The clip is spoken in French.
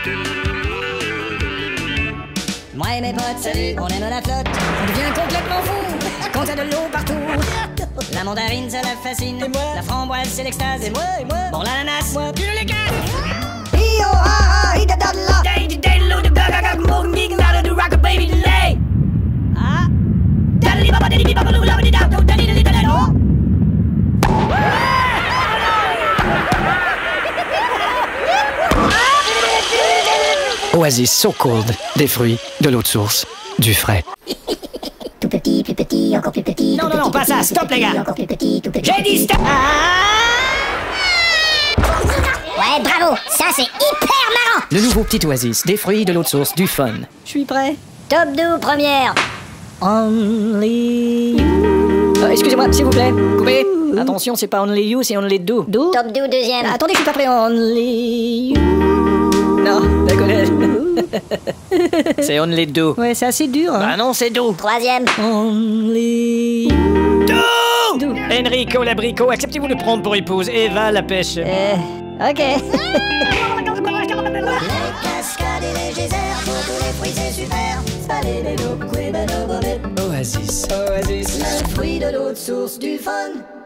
Moi et mes potes, salut, on aime la flotte. On devient complètement fou quand il y a de l'eau partout. La mandarine, ça la fascine. Et moi, la framboise, c'est l'extase. Et moi, bon, l'ananas, moi, tu le les casse. Oasis So Cold, des fruits, de l'eau de source, du frais. Tout petit, plus petit, encore plus petit. Non, non, non, pas ça, stop les gars. Encore plus petit, tout petit. J'ai dit stop. Ouais, bravo, ça c'est hyper marrant. Le nouveau petit Oasis, des fruits, de l'eau de source, du fun. Je suis prêt. Top 2 première. Only you. Excusez-moi, s'il vous plaît. Coupez. Attention, c'est pas only you, c'est only do. Do. Top 2 deuxième. Attendez, je suis pas prêt. Only you. Non, d'accord. C'est only do. Ouais, c'est assez dur. Hein. Bah non, c'est do. Troisième. Only you. Do. Enrico l'abricot, acceptez-vous de prendre pour épouse Eva la pêche? Ok. Les cascades et les geysers, pour tous les fruits c'est super. Oasis. Oasis. Le fruit de l'eau de source du fun.